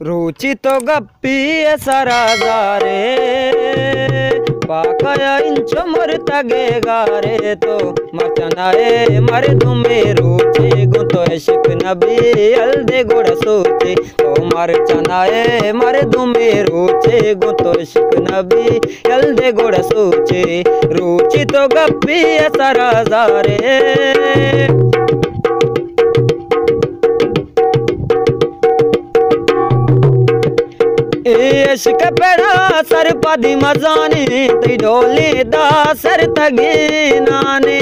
रुचि तो गप्पी सराजारे पाकया इंचो मर तगे गारे तो मचनाए मर दुमे रुचि गुतो इश्क नबी अलदे गुड़ सोचे तो मर चनाए मर दुमे रुचि गुतो इश्क नबी अलदे गुड़ सोचे रुचि तो गप्पी सराजारे इश्क पेड़ा सर पदी मजानी ती ढोली दा सर तगी नाने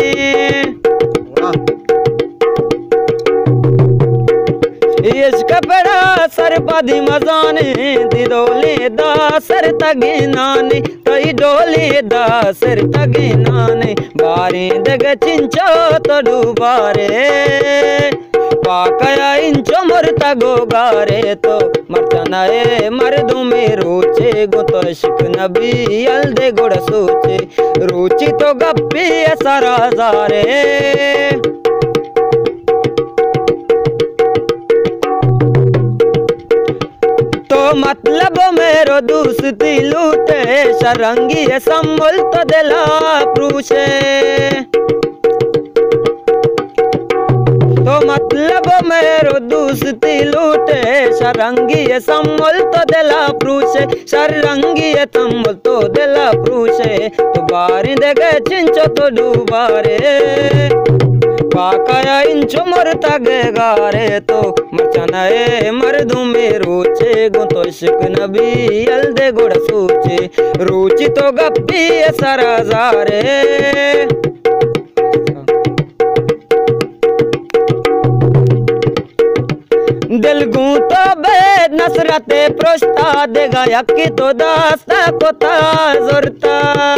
इश्क पेड़ा सर पदी मजानी ती ढोली दा सर तगी नाने तई ढोली दा सर तगी नाने बारी दग चिंचो तो डूबारे पाकया इंचो मुरता गोगारे तो मरचनाए मर्दू में रुचे गुतो इश्क नबी अलदे गुड़ सोचे रुचि तो गप्पी सराजारे तो मतलब मेरो दोस्ती लूटे शरंगी संभल तो दिला प्रूशे तो मतलब मेरो दोस्ती लूटे शरंगी संभल तो दिला प्रूशे शरंगी संभल तो दिला प्रूशे तो बारी देगे चिंचो तो डूबारे पाकया इंचो मर तगे गारे तो मचनाए मर्दू में रुचे गुतो इश्क नबी अलदे गुड़ सोचे रुचि तो गप्पी सराजारे दिल गूंतो बेद नसरते प्रोस्ता देगा यकी तो दास्ता को ताजुरता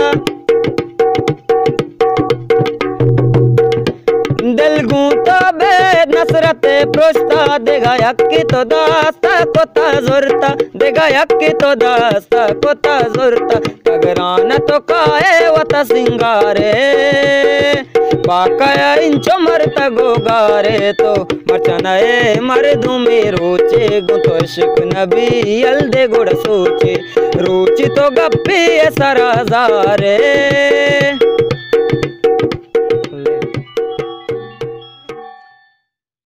दिल गूंतो बेद नसरते प्रोस्ता देगा यकी तो दास्ता को ताजुरता देगा यकी तो दास्ता को ताजुरता तगरान तो काए वता सिंगारे पाकया इंचो मरता गोगारे तो मचनाए मर्दू में रुचे गुतो इश्क नबी अलदे गुड़ सोचे रुचि तो गप्पी सराजारे।